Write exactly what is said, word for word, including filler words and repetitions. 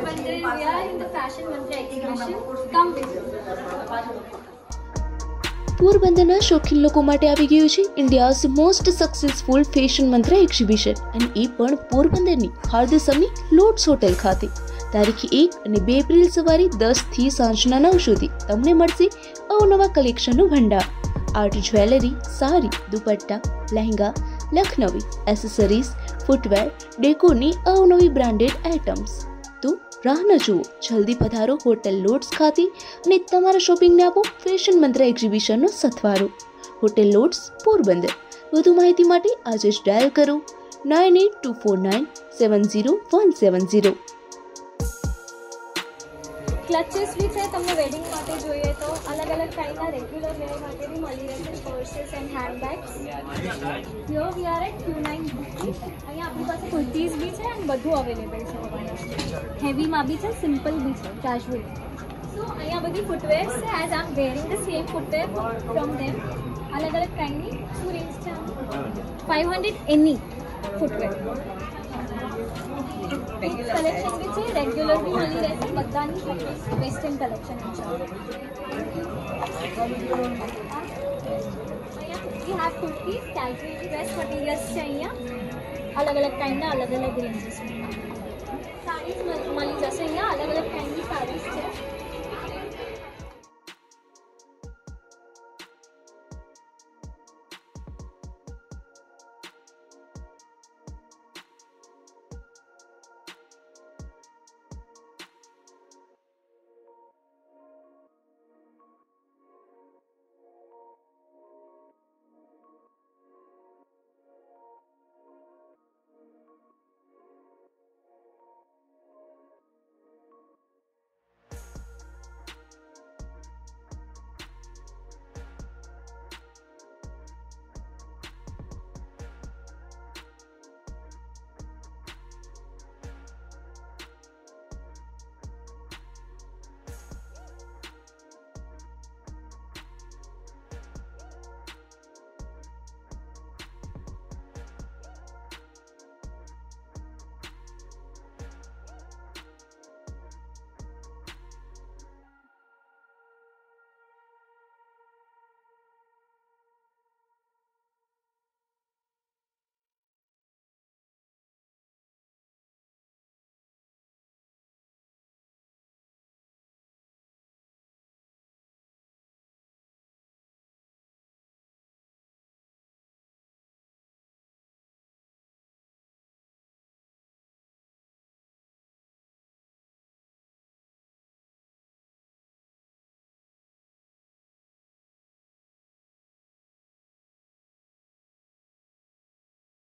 Porbandar, we are in the Fashion Mantra exhibition. Come visit. પોરબંદરના શોખીન લોકો માટે આવી ગયું છે India's most successful fashion Mantra exhibition અને એ પણ પોરબંદરની હાર્દસમની લોટ્સ હોટેલ ખાતે તારીખ એક અને બે એપ્રિલ સવારે દસ થી સાંજના નવ સુધી તમને મળશે અવનવા કલેક્શનનું ભંડાર, art jewellery, sari, dupatta, lehenga, Lucknowi, accessories, footwear, ડેકોરની અવનવી બ્રાન્ડેડ આઇટમ્સ. તો રાહ ન જુઓ, જલ્દી પધારો હોટેલ લોટ્સ ખાતે અને તમારા શોપિંગને આપો ફેશન મંત્ર એક્ઝિબિશનનો સથવારો. Hotel Lotus, Porbandar. વધુ માહિતી માટે આજે જ ડાયલ કરો nine eight two four nine seven zero one seven zero. Clutches બી છે, તમને વેડિંગ માટે જોઈએ તો અલગ અલગ ટાઈપના રેગ્યુલર વેર માટે બી મળી રહેશે. Purses and handbags. Here we are at Q nine boutique. અહીંયા આપણી પાસે કુર્તીઝ બી છે અને બધું અવેલેબલ છે. હેવીમાં બી છે, સિમ્પલ બી છે, કેઝ્યુઅલ. સો અહીંયા બધી ફૂટવેર્સ છે. As I am wearing the same footwear from them. અલગ અલગ ટાઈપની શું રેન્જ છે? Five hundred any footwear collection બી છે, રેગ્યુલર બી મળી રહેશે. બધાની વેસ્ટર્ન કલેક્શન છે. અહીંયા we have kurtis, casual dress materials છે. અહીંયા અલગ અલગ ટાઈપના અલગ અલગ રેન્જીસ સાડીઝ મળી જશે. અહીંયા અલગ અલગ ટાઈપની સાડીઝ છે.